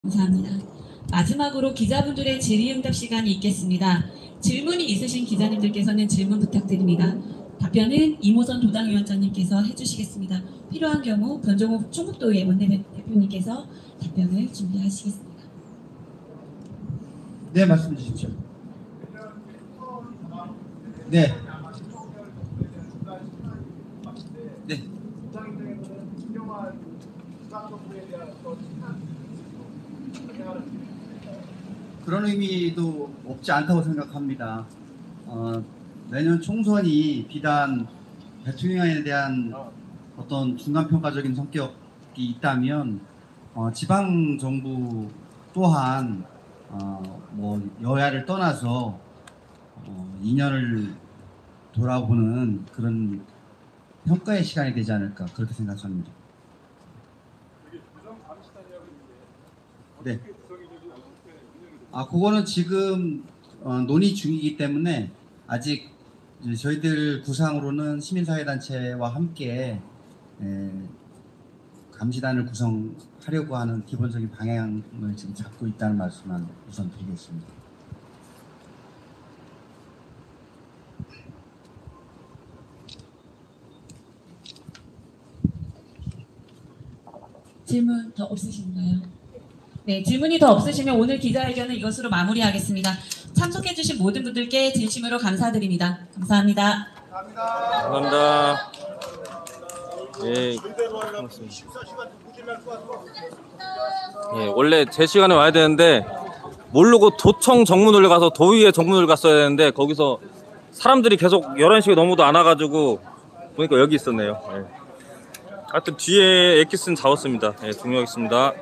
감사합니다. 마지막으로 기자분들의 질의응답 시간이 있겠습니다. 질문이 있으신 기자님들께서는 질문 부탁드립니다. 답변은 이모선 도당위원장님께서 해주시겠습니다. 필요한 경우 변종욱 충북도의회 원내대표님께서 답변을 준비하시겠습니다. 네, 말씀 주십시오. 네. 네. 그런 의미도 없지 않다고 생각합니다. 내년 총선이 비단 대통령에 대한 어떤 중간평가적인 성격이 있다면 지방 정부 또한 뭐 여야를 떠나서 2년을 돌아보는 그런 평가의 시간이 되지 않을까 그렇게 생각합니다. 네. 그거는 지금 논의 중이기 때문에 아직 저희들 구상으로는 시민사회단체와 함께 감시단을 구성하려고 하는 기본적인 방향을 지금 잡고 있다는 말씀만 우선 드리겠습니다. 질문 더 없으신가요? 네, 질문이 더 없으시면 오늘 기자회견은 이것으로 마무리하겠습니다. 참석해주신 모든 분들께 진심으로 감사드립니다. 감사합니다. 감사합니다. 예, 고맙습니다. 예, 원래 제 시간에 와야 되는데 모르고 도청 정문을 가서 도의회 정문을 갔어야 되는데 거기서 사람들이 계속 11시가 넘어도 안 와가지고 보니까 여기 있었네요. 예. 하여튼 뒤에 엑기스는 잡았습니다. 예, 종료하겠습니다.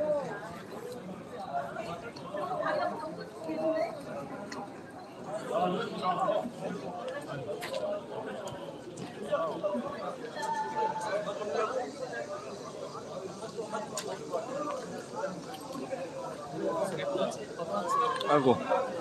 아이고.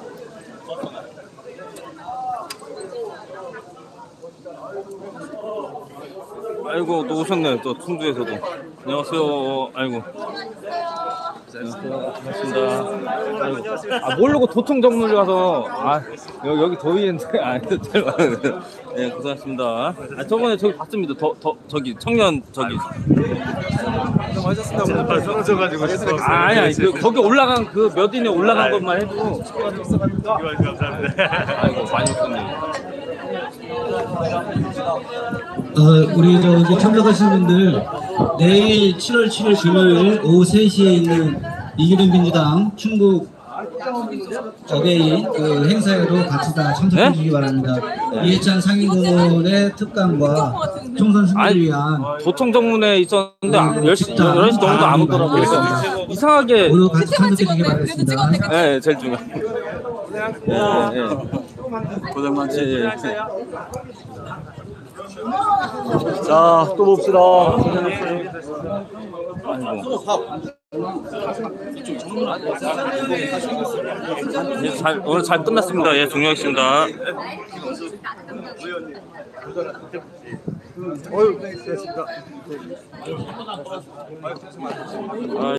아이고, 또 오셨네. 또 충주에서도. 안녕하세요. 아이고. 안녕하세요. 반갑습니다. 아이고. 모르고 도청 정문을 가서 여기 도의회인데 네, 고생하셨습니다. 저번에 저기 봤습니다. 저기 청년 저기. 고생하셨습니다. 오늘 떨어져가지고. 아니 거기 올라간 그 몇 인에 올라간 것만 해도. 감사합니다. 아이고 많이 웃었네요. 우리 저기 참석하신 분들 내일 7월 7일 금요일 오후 3시에 있는 이기동 민주당 충북 어게인 그 행사에도 같이 다 참석해 주시기 바랍니다. 이해찬 상임고문의 특감과 총선 승리를 위한 도청 정문에 있었는데 11시 넘어도 안 오더라고요. 그래서 이상하게 모두 같이 참석해 주시기 바라겠습니다. 네, 제일 중요한. 고생 많지. 예. 자, 또 봅시다. 오늘 잘 끝났습니다. 예, 종료하겠습니다. 어휴, 됐습니다.